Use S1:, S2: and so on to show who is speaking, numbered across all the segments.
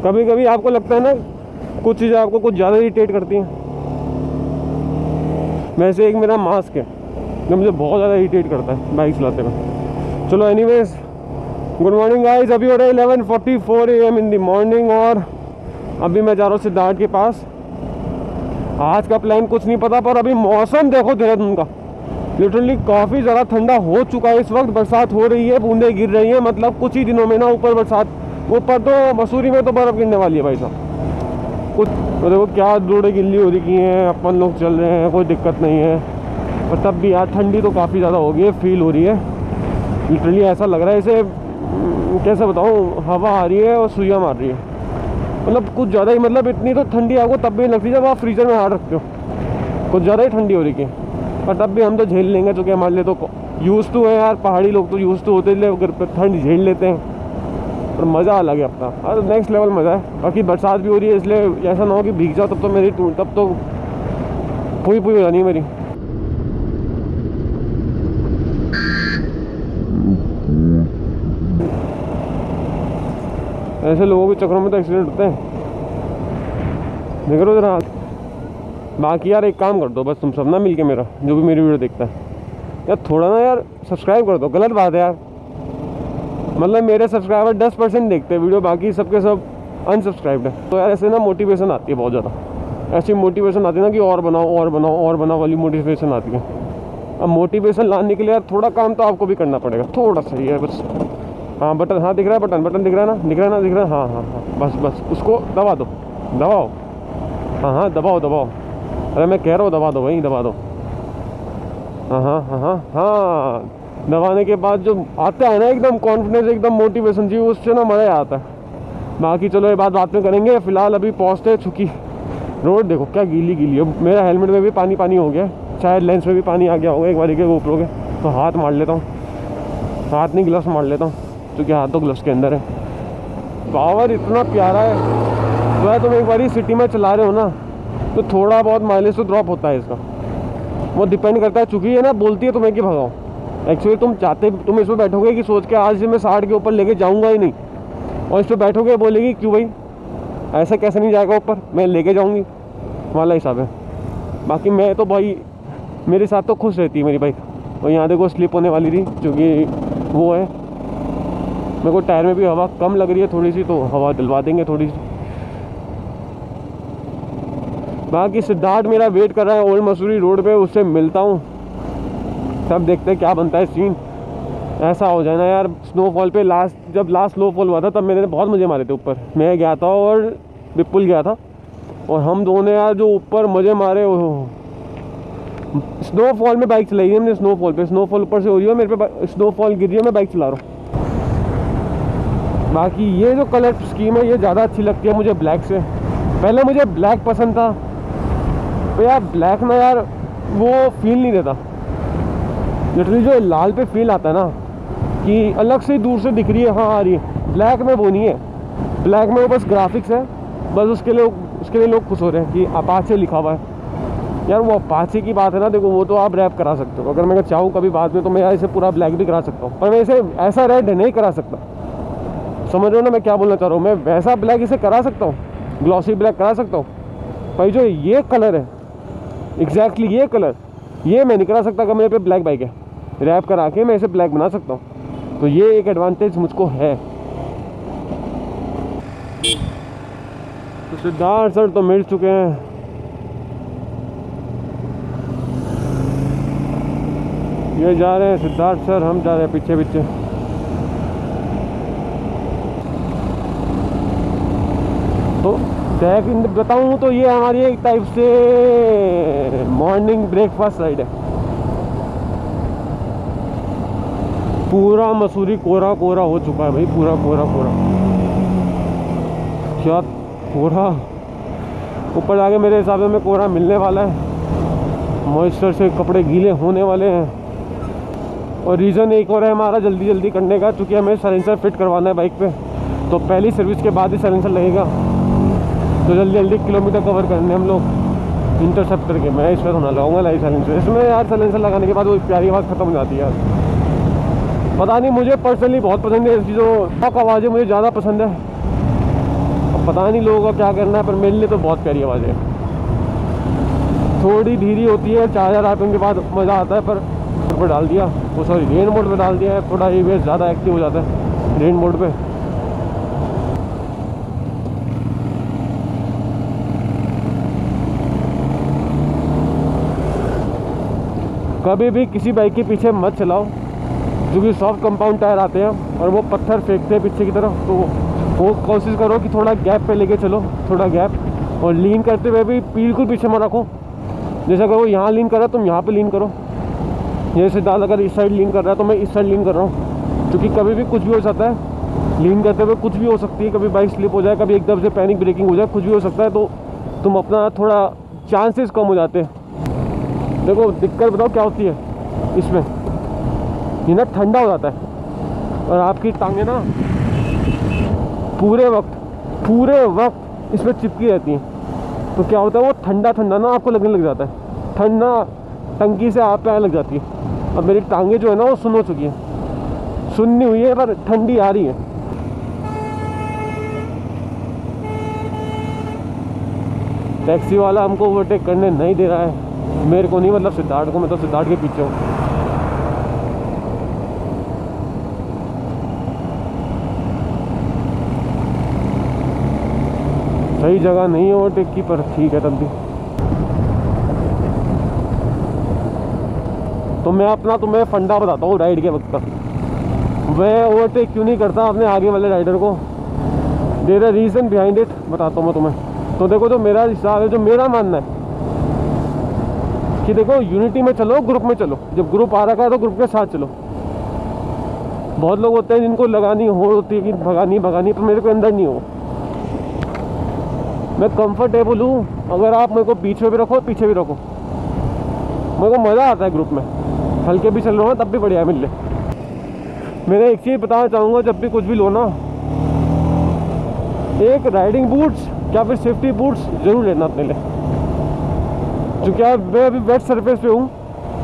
S1: कभी कभी आपको लगता है ना कुछ चीज़ें आपको कुछ ज़्यादा इरिटेट करती हैं। वैसे एक मेरा मास्क है जो मुझे बहुत ज़्यादा इरिटेट करता है बाइक चलाते में। चलो एनीवेज, गुड मॉर्निंग गाइस। अभी हो रहा है 11:44 AM इन द मॉर्निंग और अभी मैं जा रहा हूँ सिद्धार्थ के पास। आज का प्लान कुछ नहीं पता, पर अभी मौसम देखो देहरादून का, लिटरली काफ़ी ज़्यादा ठंडा हो चुका है। इस वक्त बरसात हो रही है, बूंदें गिर रही हैं, मतलब कुछ ही दिनों में ना ऊपर बरसात, ऊपर तो मसूरी में तो बर्फ़ गिरने वाली है भाई साहब। कुछ तो देखो क्या रोडें गिल्ली हो रही हैं, अपन लोग चल रहे हैं, कोई दिक्कत नहीं है। पर तब भी यार ठंडी तो काफ़ी ज़्यादा हो गई है, फील हो रही है। लिटरली ऐसा लग रहा है इसे कैसे बताऊँ, हवा आ रही है और सुइयाँ मार रही है, मतलब कुछ ज़्यादा ही। मतलब इतनी तो ठंडी आपको तब भी लगती है जब आप फ्रीजर में हाथ रखते हो, कुछ ज़्यादा ही ठंडी हो रही है। पर तब भी हम तो झेल लेंगे, क्योंकि हमारे लिए तो यूज़ टू है यार। पहाड़ी लोग तो यूज़ टू होते, इसलिए घर पर ठंड झेल लेते हैं। और मज़ा अलग है अपना, और नेक्स्ट लेवल मज़ा है। बाकी बरसात भी हो रही है, इसलिए ऐसा ना हो कि भीग जाओ, तब तो पूरी हो जानी है मेरी। ऐसे लोगों के चक्करों में तो एक्सीडेंट होते हैं, देख रहे हो जरा। बाकी यार एक काम कर दो बस तुम सब ना मिल के, मेरा जो भी मेरी वीडियो देखता है यार, थोड़ा ना यार सब्सक्राइब कर दो। गलत बात है यार, मतलब मेरे सब्सक्राइबर 10% देखते हैं वीडियो, बाकी सबके सब अनसब्सक्राइब्ड है। तो यार ऐसे ना मोटिवेशन आती है बहुत ज़्यादा, ऐसी मोटिवेशन आती है ना कि और बनाओ वाली मोटिवेशन आती है। अब मोटिवेशन लाने के लिए यार थोड़ा काम तो आपको भी करना पड़ेगा, थोड़ा सही है बस। हाँ बटन, हाँ दिख रहा है बटन दिख रहा है ना, दिख रहा है। हाँ बस उसको दबा दो, दबाओ। हाँ दबाओ। अरे मैं कह रहा हूँ दबा दो भाई, दबा दो। हाँ दबाने के बाद जो आता है ना एकदम कॉन्फिडेंस, एकदम मोटिवेशन जी, उससे ना मज़ा आता है। बाकी चलो ये बात में करेंगे। फिलहाल अभी पहुँचते, चूँकि रोड देखो क्या गीली है। मेरा हेलमेट में भी पानी हो गया, शायद लेंस में भी पानी आ गया होगा एक बारी के गोप्रो के। तो हाथ मार लेता हूँ, हाथ नहीं ग्लव्स मार लेता हूँ, क्योंकि हाथ तो ग्लव्स के अंदर है। पावर इतना प्यारा है, तो है तुम एक बारी सिटी में चला रहे हो ना, तो थोड़ा बहुत माइलेज तो ड्रॉप होता है इसका। वो डिपेंड करता है, चूँकि ये ना बोलती है तुम्हें कि भगाओ। एक्चुअली तुम इस पर बैठोगे कि सोच के आज से मैं 60 के ऊपर लेके जाऊंगा ही नहीं, और इस पर बैठोगे बोलेगी क्यों भाई ऐसा कैसे नहीं जाएगा ऊपर, मैं लेके जाऊंगी वाला हिसाब है। बाकी मैं तो भाई मेरे साथ तो खुश रहती है मेरी बाइक। और यहाँ देखो स्लिप होने वाली थी, क्योंकि वो है मेरे को टायर में भी हवा कम लग रही है थोड़ी सी, तो हवा दिलवा देंगे थोड़ी सी। बाकी सिद्धार्थ मेरा वेट कर रहा है ओल्ड मसूरी रोड पे, उससे मिलता हूँ, तब देखते हैं क्या बनता है सीन। ऐसा हो जाए ना यार स्नोफॉल पे, जब लास्ट स्नोफॉल हुआ था तब मैंने बहुत मज़े मारे थे ऊपर। मैं गया था और विपुल गया था, और हम दोनों यार जो ऊपर मज़े मारे। स्नोफॉल में बाइक चलाई है हमने, स्नोफॉल ऊपर से हो रही है, मेरे पे स्नोफॉल गिर रही है, मैं बाइक चला रहा हूँ। बाकी ये जो कलर स्कीम है ये ज़्यादा अच्छी लगती है मुझे ब्लैक से। पहले मुझे ब्लैक पसंद था, तो यार ब्लैक में यार वो फील नहीं देता। लिटरली जो लाल पे फील आता है ना कि अलग से दूर से दिख रही है, हाँ आ रही है। ब्लैक में वो नहीं है, ब्लैक में वो बस ग्राफिक्स है, बस उसके लिए लोग खुश हो रहे हैं कि अपाचे लिखा हुआ है। यार वो अपाचे की बात है ना, देखो वो तो आप रैप करा सकते हो, अगर मैं चाहूँ कभी बाद में तो मैं यार इसे पूरा ब्लैक भी करा सकता हूँ, पर मैं इसे ऐसा रेड नहीं करा सकता। समझ रहे हो ना मैं क्या बोलना चाह रहा हूँ। मैं वैसा ब्लैक इसे करा सकता हूँ, ग्लॉसी ब्लैक करा सकता हूँ, भाई जो ये कलर है एग्जैक्टली ये कलर, ये मैं नहीं करा सकता। अगर मेरे पे ब्लैक बाइक है, रैप करा के मैं इसे ब्लैक बना सकता हूँ, तो ये एक एडवांटेज मुझको है। तो सिद्धार्थ सर तो मिल चुके हैं, ये जा रहे हैं सिद्धार्थ सर, हम जा रहे हैं पीछे। तो बताऊँ तो ये हमारी एक टाइप से मॉर्निंग ब्रेकफास्ट साइड है। पूरा मसूरी कोरा हो चुका है भाई, पूरा क्या कोरा। ऊपर जाके मेरे हिसाब से हमें कोरा मिलने वाला है, मॉइस्चर से कपड़े गीले होने वाले हैं। और रीज़न एक और है हमारा जल्दी करने का, क्योंकि हमें साइलेंसर फिट करवाना है बाइक पे, तो पहली सर्विस के बाद ही साइलेंसर लगेगा, तो जल्दी किलोमीटर कवर करने हम लोग इंटरसेप्ट करके। मैं इस पर होना लगाऊंगा लाइट साइलेंसर इसमें यार। साइलेंसर लगाने के बाद वो प्यारी आवाज़ ख़त्म हो जाती है यार, पता नहीं मुझे पर्सनली बहुत पसंद है ऐसी जो टॉक आवाज़ें, मुझे ज़्यादा पसंद है। पता नहीं लोगों का क्या करना है, पर मेरे लिए तो बहुत प्यारी आवाज़ है। थोड़ी धीरी होती है, 4000 आरपीएम के बाद मज़ा आता है, पर डाल दिया वो, सॉरी रेन मोड पे डाल दिया है, थोड़ा ABS ज़्यादा एक्टिव हो जाता है रेन मोड पे। कभी भी किसी बाइक के पीछे मत चलाओ, क्योंकि सॉफ्ट कंपाउंड टायर आते हैं और वो पत्थर फेंकते हैं पीछे की तरफ। तो वो कोशिश करो कि थोड़ा गैप पे लेके चलो, थोड़ा गैप, और लीन करते हुए भी बिल्कुल पीछे मत रखो। जैसे अगर वो यहाँ लीन कर रहा है तुम यहाँ पे लीन करो, जैसे दाल अगर इस साइड लीन कर रहा है तो मैं इस साइड लीन कर रहा हूँ, क्योंकि कभी भी कुछ भी हो सकता है। लीन करते हुए कुछ भी हो सकती है, कभी बाइक स्लिप हो जाए, कभी एकदम से पैनिक ब्रेकिंग हो जाए, कुछ भी हो सकता है। तो तुम अपना थोड़ा चांसेस कम हो जाते हैं। देखो दिक्कत बताओ क्या होती है इसमें, ये ना ठंडा हो जाता है और आपकी टांगें ना पूरे वक्त इसमें चिपकी रहती हैं। तो क्या होता है वो ठंडा ठंडा ना आपको लगने लग जाता है, ठंडा टंकी से आप पे आने लग जाती है। अब मेरी टांगें जो है ना वो सुन हो चुकी है, सुननी हुई है पर ठंडी आ रही है। टैक्सी वाला हमको ओवरटेक करने नहीं दे रहा है, मेरे को नहीं, मतलब सिद्धार्थ को। मैं तो सिद्धार्थ के पीछे हूँ। सही जगह नहीं है ओवरटेक की, पर ठीक है तब भी। तो मैं अपना तुम्हें फंडा बताता हूँ राइड के वक्त का। मैं ओवरटेक क्यों नहीं करता अपने आगे वाले राइडर को, there is reason behind it, बताता हूँ मैं तुम्हें। तो देखो, जो मेरा हिसाब है, जो मेरा मानना है कि देखो यूनिटी में चलो, ग्रुप में चलो। जब ग्रुप आ रखा है तो ग्रुप के साथ चलो। बहुत लोग होते हैं जिनको लगानी होती है कि भगानी, पर मेरे को अंदर नहीं हो। मैं कंफर्टेबल हूँ, अगर आप मेरे को पीछे भी रखो, पीछे भी रखो, मेरे को मज़ा आता है ग्रुप में। हल्के भी चल रहा हूँ तब भी बढ़िया मिल ले। मैंने एक चीज़ बताना चाहूँगा, जब भी कुछ भी लो ना, एक राइडिंग बूट्स या फिर सेफ्टी बूट्स ज़रूर लेना अपने लिए। क्योंकि मैं अभी वेट सरफेस पे हूँ,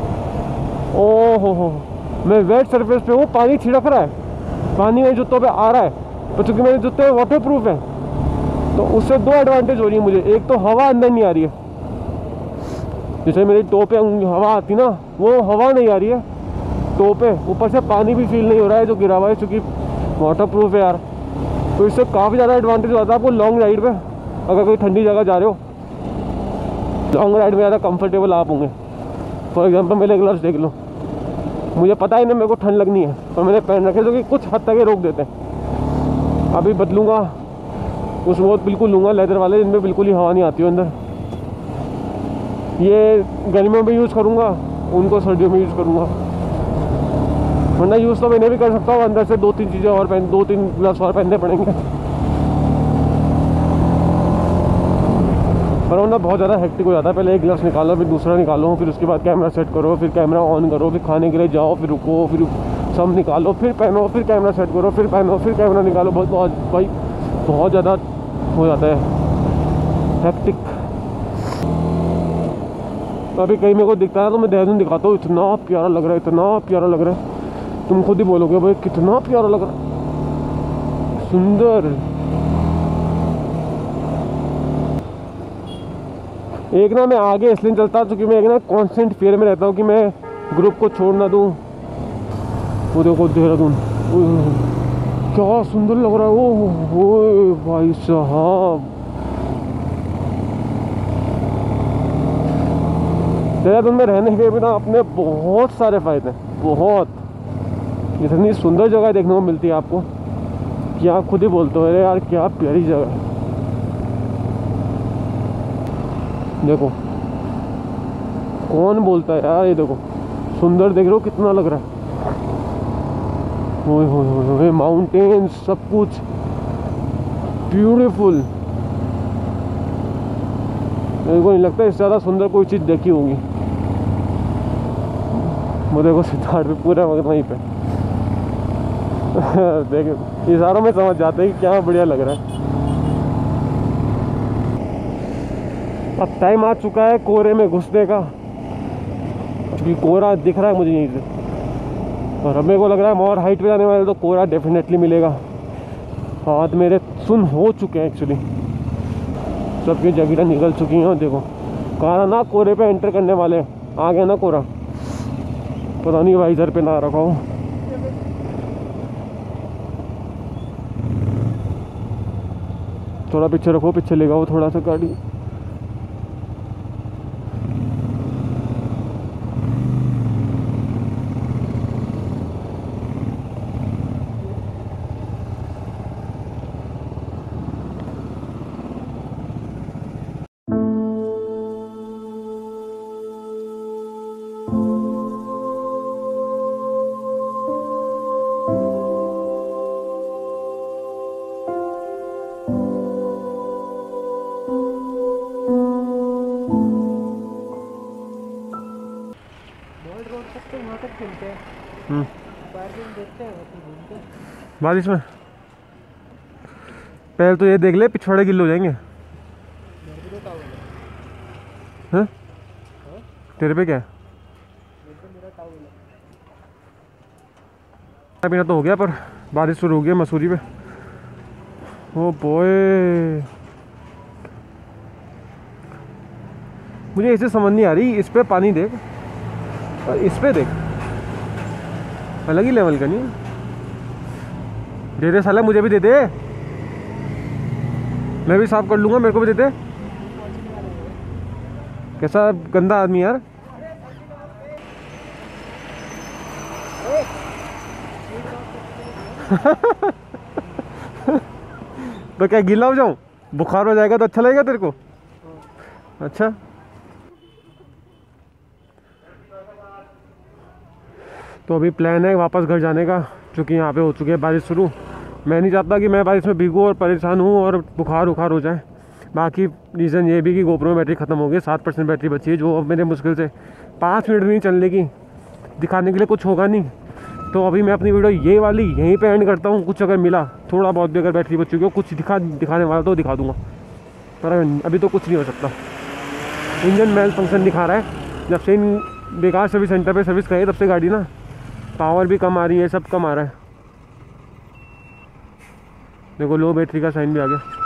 S1: ओहो मैं वेट सरफेस पे हूँ, पानी छिड़क रहा है, पानी मेरे जूतों पे आ रहा है, तो चूँकि मेरे जूते वाटर प्रूफ है तो उससे दो एडवांटेज हो रही है मुझे। एक तो हवा अंदर नहीं आ रही है, जैसे मेरी टो पे हवा आती ना, वो हवा नहीं आ रही है टो पे। ऊपर से पानी भी फील नहीं हो रहा है जो गिरा हुआ है, क्योंकि वाटर प्रूफ है यार। तो इससे काफ़ी ज़्यादा एडवांटेज होता है आपको लॉन्ग राइड पे। अगर कोई ठंडी जगह जा रहे हो, लॉन्ग राइड में ज़्यादा कंफर्टेबल आप होंगे। फॉर एग्जांपल मेरे ग्लव्स देख लो, मुझे पता ही नहीं मेरे को ठंड लगनी है, पर मैंने पहन रखे जो कि कुछ हद तक रोक देते हैं। अभी बदलूँगा, उस वो बिल्कुल लूँगा लेदर वाले, जिनमें बिल्कुल ही हवा नहीं आती हो अंदर। ये गर्मियों में यूज़ करूँगा, उनको सर्दियों में यूज़ करूँगा। वरना यूज़ तो मैंने भी कर सकता हूँ, अंदर से 2-3 चीज़ें और पहन, 2-3 ग्लव्स और पहनने पड़ेंगे। पर वरना बहुत ज़्यादा हेक्टिक हो जाता है। पहले एक ग्लव्स निकालो, फिर दूसरा निकालो, फिर उसके बाद कैमरा सेट करो, फिर कैमरा ऑन करो, फिर खाने के लिए जाओ, फिर रुको, फिर सब निकालो, फिर पहनो, फिर कैमरा सेट करो, फिर पहनो, फिर कैमरा निकालो। बहुत भाई बहुत ज़्यादा हो जाता है हेक्टिक। अभी कहीं मेरे को दिखता है तो मैं देहरादून दिखाता हूँ, इतना प्यारा लग रहा है, इतना प्यारा लग रहा है, तुम खुद ही बोलोगे भाई कितना प्यारा लग रहा है, सुंदर। एक ना मैं आगे इसलिए चलता क्योंकि मैं एक ना कांस्टेंट फियर में रहता हूँ कि मैं ग्रुप को छोड़ ना दूँ। वो देखो देहरादून क्या सुंदर लग रहा है, ओ भाई साहब। देहरादून में रहने के बिना अपने बहुत सारे फ़ायदे हैं, बहुत। इतनी सुंदर जगह देखने को मिलती है आपको कि आप खुद ही बोलते हो अरे यार क्या प्यारी जगह है। देखो कौन बोलता है यार, ये देखो सुंदर देख रहे हो कितना लग रहा है, ओए माउंटेन्स, सब कुछ ब्यूटीफुल। मेरे को नहीं लगता इससे ज़्यादा सुंदर कोई चीज़ देखी होगी। वो देखो सिद्धार्थ भी पूरा वक्त वहीं पे देखो इशारों में समझ जाते हैं कि क्या बढ़िया लग रहा है। अब टाइम आ चुका है कोहरे में घुसने का, क्योंकि कोहरा दिख रहा है मुझे यहीं से, और अब मेरे को लग रहा है और हाइट पे जाने वाले तो कोहरा डेफिनेटली मिलेगा। हाथ मेरे सुन हो चुके हैं एक्चुअली। सबकी जगह निकल चुकी हैं। देखो कारा ना कोरे पे एंटर करने वाले हैं। आ गया ना कोरा, पता नहीं वाइजर पे ना रखा हो। थोड़ा पीछे रखो, पीछे ले जाओ थोड़ा सा गाड़ी। बारिश में पहले तो ये देख ले, पिछवाड़े गिल्ले हो जाएंगे। हैं? तेरे पे क्या है? पीना तो हो गया, पर बारिश शुरू हो गई मसूरी पे। ओ बॉय, मुझे ऐसे समझ नहीं आ रही। इस पे पानी देख और इस पे देख, अलग ही लेवल का नहीं। दे दे साला, मुझे भी दे दे, मैं भी साफ कर लूँगा, मेरे को भी दे दे। कैसा गंदा आदमी यार। तो क्या गीला हो जाऊं? बुखार हो जाएगा तो अच्छा लगेगा तेरे को? अच्छा, तो अभी प्लान है वापस घर जाने का, क्योंकि यहाँ पे हो चुकी है बारिश शुरू। मैं नहीं चाहता कि मैं बारिश में भीगूँ और परेशान हूँ और बुखार हो जाए। बाकी रीज़न ये भी कि गोप्रो में बैटरी ख़त्म हो गई, 7% बैटरी बची है, जो अब मेरे मुश्किल से 5 मिनट नहीं चलने की। दिखाने के लिए कुछ होगा नहीं, तो अभी मैं अपनी वीडियो ये वाली यहीं पे एंड करता हूँ। कुछ अगर मिला थोड़ा बहुत भी, अगर बैटरी बची हो कुछ दिखाने वाला तो दिखा दूँगा, पर अभी तो कुछ नहीं हो सकता। इंजन मेल फंक्शन दिखा रहा है। जब से इन बेकार सर्विस सेंटर पे सर्विस कराई तब से गाड़ी ना पावर भी कम आ रही है, सब कम आ रहा है। देखो लो बैटरी का साइन भी आ गया।